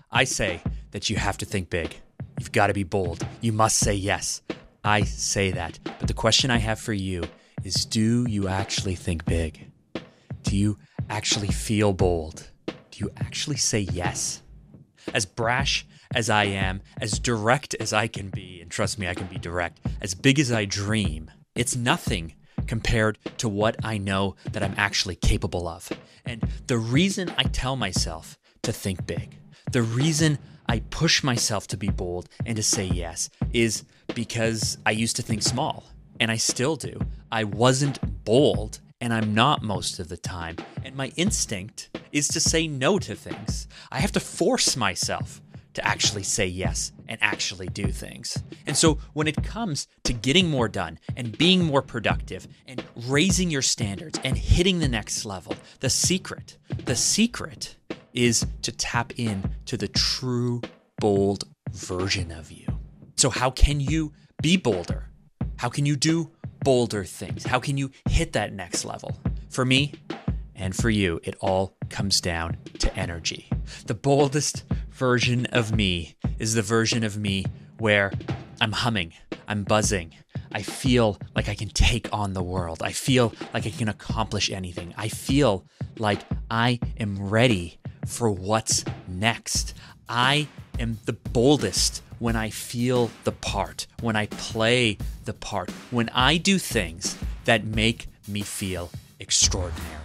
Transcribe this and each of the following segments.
I say that you have to think big. You've got to be bold. You must say yes. I say that. But the question I have for you is, do you actually think big? Do you actually feel bold? Do you actually say yes? As brash as I am, as direct as I can be, and trust me, I can be direct, as big as I dream, it's nothing compared to what I know that I'm actually capable of. And the reason I tell myself to think big, the reason I push myself to be bold and to say yes is because I used to think small, and I still do. I wasn't bold, and I'm not most of the time. And my instinct is to say no to things. I have to force myself to actually say yes and actually do things. And so when it comes to getting more done and being more productive and raising your standards and hitting the next level, the secret is to tap in to the true bold version of you. So how can you be bolder? How can you do bolder things? How can you hit that next level? For me and for you, it all comes down to energy. The boldest version of me is the version of me where I'm humming, I'm buzzing, I feel like I can take on the world. I feel like I can accomplish anything. I feel like I am ready for what's next. I am the boldest when I feel the part, when I play the part, when I do things that make me feel extraordinary.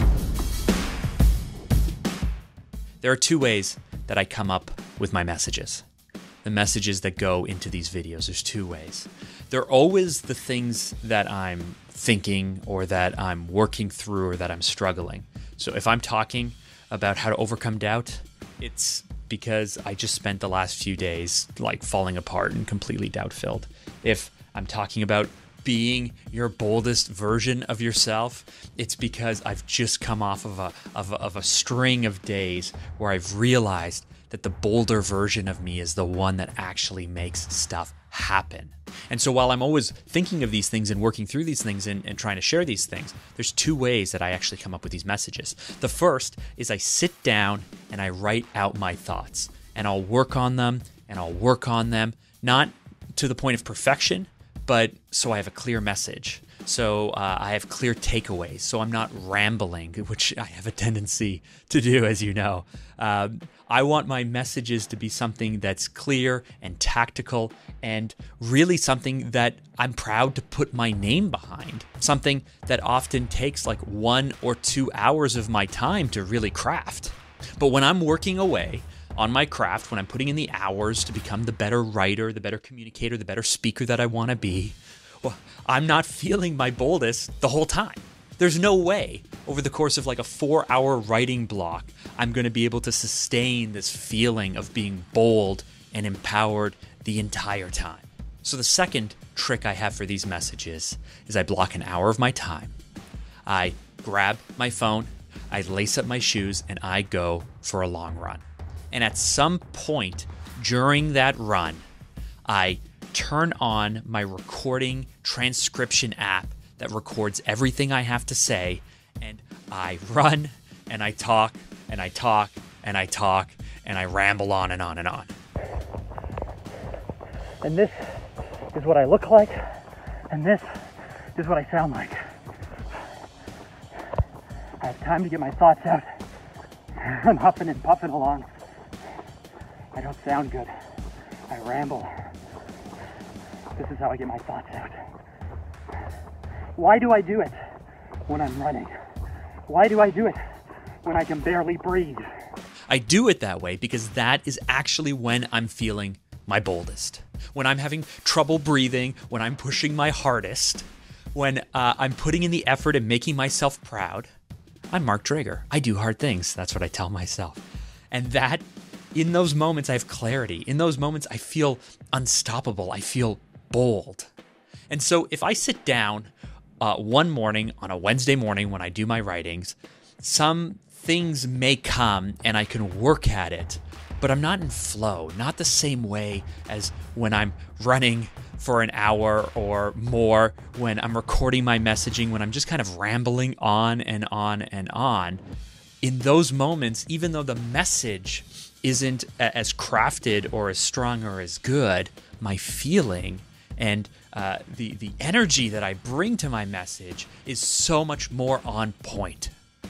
There are two ways that I come up with my messages. The messages that go into these videos, there's two ways. They're always the things that I'm thinking or that I'm working through or that I'm struggling. So if I'm talking about how to overcome doubt, it's because I just spent the last few days like falling apart and completely doubt-filled. If I'm talking about being your boldest version of yourself, it's because I've just come off of a string of days where I've realized that the bolder version of me is the one that actually makes stuff happen. And so while I'm always thinking of these things and working through these things and trying to share these things, there's two ways that I actually come up with these messages. The first is I sit down and I write out my thoughts, and I'll work on them and I'll work on them, not to the point of perfection, but so I have a clear message. So I have clear takeaways. So I'm not rambling, which I have a tendency to do, as you know. I want my messages to be something that's clear and tactical and really something that I'm proud to put my name behind. Something that often takes like 1 or 2 hours of my time to really craft. But when I'm working away on my craft, when I'm putting in the hours to become the better writer, the better communicator, the better speaker that I want to be, well, I'm not feeling my boldest the whole time. There's no way over the course of like a 4-hour writing block, I'm going to be able to sustain this feeling of being bold and empowered the entire time. So the second trick I have for these messages is I block an hour of my time. I grab my phone, I lace up my shoes, and I go for a long run. And at some point during that run, I turn on my recording transcription app that records everything I have to say, and I run and I talk and I talk and I talk and I ramble on and on and on. And this is what I look like, and this is what I sound like. I have time to get my thoughts out. I'm huffing and puffing along. I don't sound good. I ramble. This is how I get my thoughts out. Why do I do it when I'm running? Why do I do it when I can barely breathe? I do it that way because that is actually when I'm feeling my boldest. When I'm having trouble breathing, when I'm pushing my hardest, when I'm putting in the effort and making myself proud. I'm Mark Drager. I do hard things. That's what I tell myself. And that, in those moments, I have clarity. In those moments, I feel unstoppable. I feel bold. And so if I sit down one morning on a Wednesday morning when I do my writings, some things may come and I can work at it, but I'm not in flow, not the same way as when I'm running for an hour or more, when I'm recording my messaging, when I'm just kind of rambling on and on and on. In those moments, even though the message isn't as crafted or as strong or as good, my feeling and the energy that I bring to my message is so much more on point.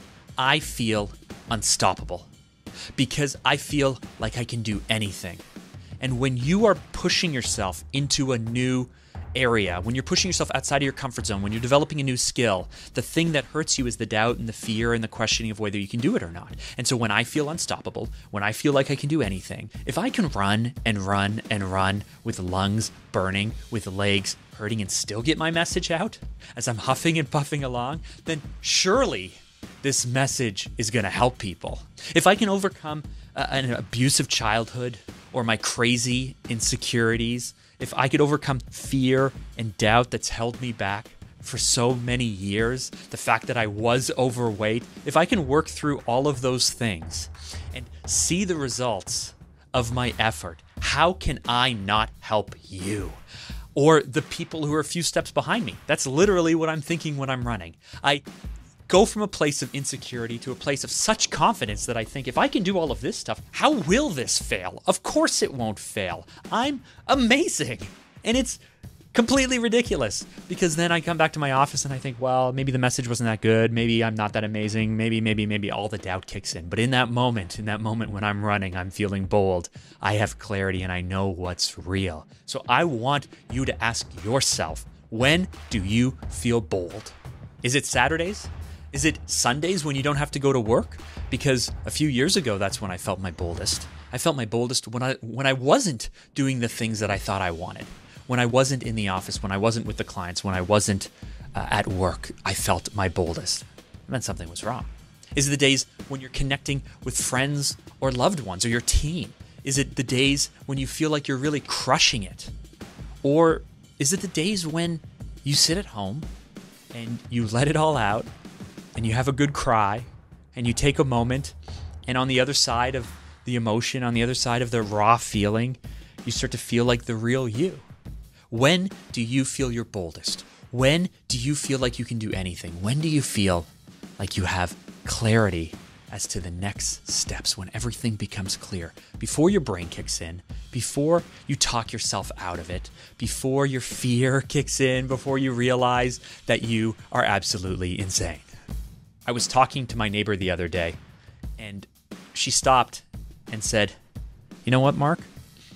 I feel unstoppable because I feel like I can do anything. And when you are pushing yourself into a new area, when you're pushing yourself outside of your comfort zone, when you're developing a new skill, the thing that hurts you is the doubt and the fear and the questioning of whether you can do it or not. And so when I feel unstoppable, when I feel like I can do anything, if I can run and run and run with lungs burning, with legs hurting and still get my message out as I'm huffing and puffing along, then surely this message is going to help people. If I can overcome an abusive childhood or my crazy insecurities, if I could overcome fear and doubt that's held me back for so many years, the fact that I was overweight, if I can work through all of those things and see the results of my effort, how can I not help you? Or the people who are a few steps behind me? That's literally what I'm thinking when I'm running. I go from a place of insecurity to a place of such confidence that I think, if I can do all of this stuff, how will this fail? Of course it won't fail. I'm amazing. And it's completely ridiculous because then I come back to my office and I think, well, maybe the message wasn't that good. Maybe I'm not that amazing. Maybe all the doubt kicks in. But in that moment when I'm running, I'm feeling bold. I have clarity and I know what's real. So I want you to ask yourself, when do you feel bold? Is it Saturdays? Is it Sundays when you don't have to go to work? Because a few years ago, that's when I felt my boldest. I felt my boldest when I wasn't doing the things that I thought I wanted. When I wasn't in the office, when I wasn't with the clients, when I wasn't at work, I felt my boldest. And then something was wrong. Is it the days when you're connecting with friends or loved ones or your team? Is it the days when you feel like you're really crushing it? Or is it the days when you sit at home and you let it all out and you have a good cry and you take a moment, and on the other side of the emotion, on the other side of the raw feeling, you start to feel like the real you? When do you feel your boldest? When do you feel like you can do anything? When do you feel like you have clarity as to the next steps, when everything becomes clear? Before your brain kicks in, before you talk yourself out of it, before your fear kicks in, before you realize that you are absolutely insane. I was talking to my neighbor the other day, and she stopped and said, "You know what, Mark?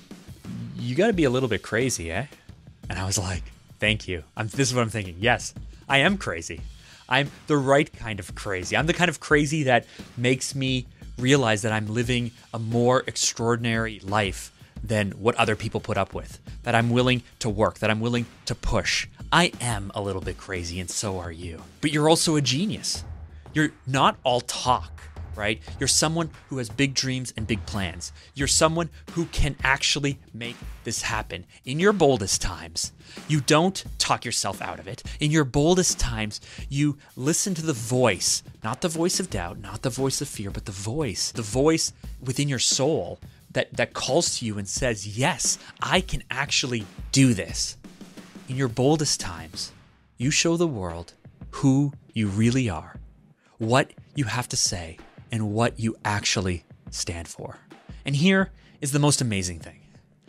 You got to be a little bit crazy, eh?" And I was like, "Thank you. This is what I'm thinking. Yes, I am crazy. I'm the right kind of crazy. I'm the kind of crazy that makes me realize that I'm living a more extraordinary life than what other people put up with, that I'm willing to work, that I'm willing to push. I am a little bit crazy, and so are you. But you're also a genius. You're not all talk, right? You're someone who has big dreams and big plans. You're someone who can actually make this happen. In your boldest times, you don't talk yourself out of it. In your boldest times, you listen to the voice, not the voice of doubt, not the voice of fear, but the voice within your soul that calls to you and says, yes, I can actually do this. In your boldest times, you show the world who you really are, what you have to say, and what you actually stand for. And here is the most amazing thing.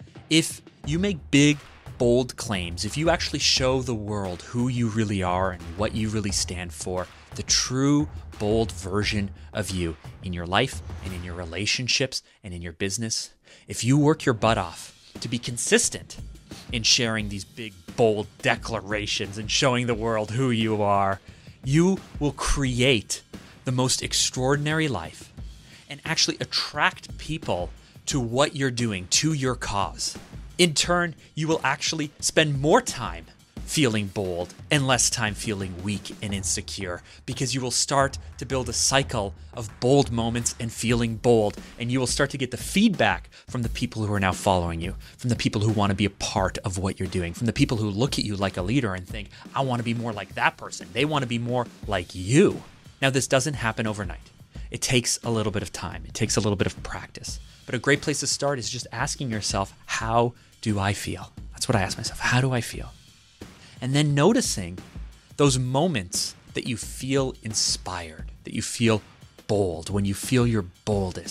If you make big, bold claims, if you actually show the world who you really are and what you really stand for, the true, bold version of you in your life and in your relationships and in your business, if you work your butt off to be consistent in sharing these big, bold declarations and showing the world who you are, you will create the most extraordinary life and actually attract people to what you're doing, to your cause. In turn, you will actually spend more time feeling bold and less time feeling weak and insecure, because you will start to build a cycle of bold moments and feeling bold, and you will start to get the feedback from the people who are now following you, from the people who want to be a part of what you're doing, from the people who look at you like a leader and think, I want to be more like that person. They want to be more like you. Now, this doesn't happen overnight. It takes a little bit of time. It takes a little bit of practice. But a great place to start is just asking yourself, how do I feel? That's what I ask myself. How do I feel? And then noticing those moments that you feel inspired, that you feel bold, when you feel your boldest,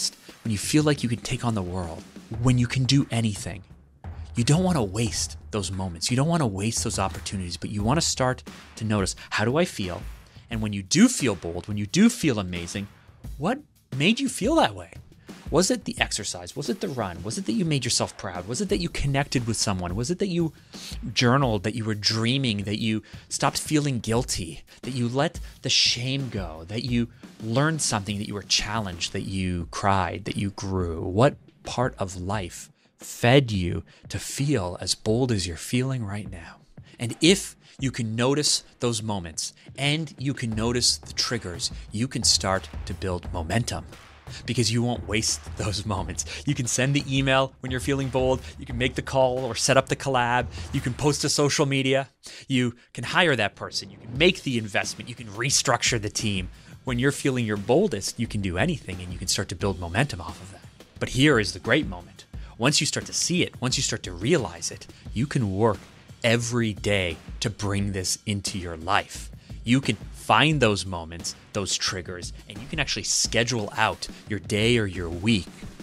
when you feel like you can take on the world, when you can do anything, you don't want to waste those moments. You don't want to waste those opportunities, but you want to start to notice, how do I feel? And when you do feel bold, when you do feel amazing, what made you feel that way? Was it the exercise? Was it the run? Was it that you made yourself proud? Was it that you connected with someone? Was it that you journaled, that you were dreaming, that you stopped feeling guilty, that you let the shame go, that you learned something, that you were challenged, that you cried, that you grew? What part of life fed you to feel as bold as you're feeling right now? And if you can notice those moments and you can notice the triggers, you can start to build momentum, because you won't waste those moments. You can send the email when you're feeling bold. You can make the call or set up the collab. You can post to social media. You can hire that person. You can make the investment. You can restructure the team. When you're feeling your boldest, you can do anything and you can start to build momentum off of that. But here is the great moment. Once you start to see it, once you start to realize it, you can work every day to bring this into your life. You can find those moments, those triggers, and you can actually schedule out your day or your week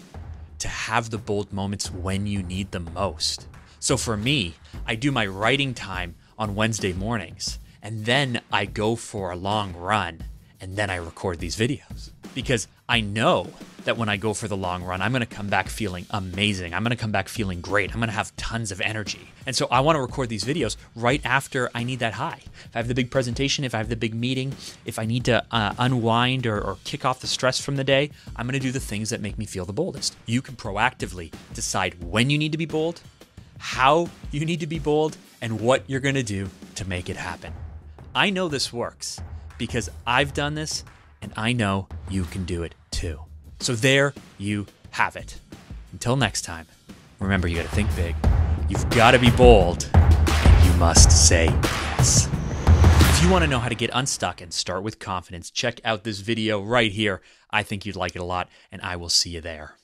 to have the bold moments when you need them most. So for me, I do my writing time on Wednesday mornings, and then I go for a long run, and then I record these videos. Because I know that when I go for the long run, I'm going to come back feeling amazing. I'm going to come back feeling great. I'm going to have tons of energy. And so I want to record these videos right after I need that high. If I have the big presentation, if I have the big meeting, if I need to unwind or kick off the stress from the day, I'm going to do the things that make me feel the boldest. You can proactively decide when you need to be bold, how you need to be bold, and what you're going to do to make it happen. I know this works because I've done this, and I know you can do it too. So there you have it. Until next time, remember, you got to think big, you've got to be bold, and you must say yes. If you want to know how to get unstuck and start with confidence, check out this video right here. I think you'd like it a lot, and I will see you there.